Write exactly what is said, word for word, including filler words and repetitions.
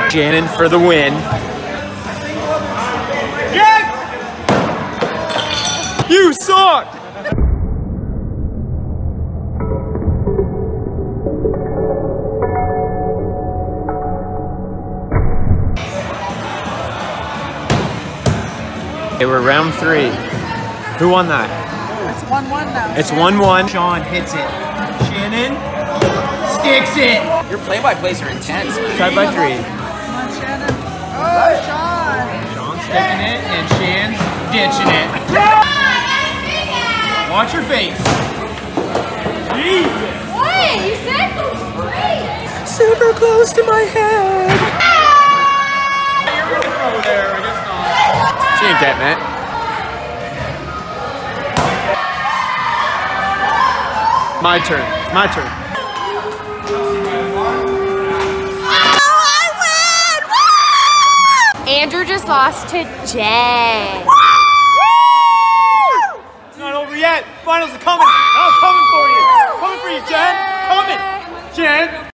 Shannon for the win. Yes! You suck! They were round three. Who won that? It's one one now. It's one one. Sean hits it. Shannon sticks it. Your play-by-plays are intense. Tied by three. Come on, Shannon. Oh, Sean. Sean's sticking it and Shan's ditching it. Watch your face. Jesus. What? You said great. Super close to my head. You're gonna throw there. I guess not. She ain't getting it. My turn. My turn. Andrew just lost to Jen. It's not over yet. Finals are coming. I'm coming for you. Coming for you, Jen. Coming. Jen.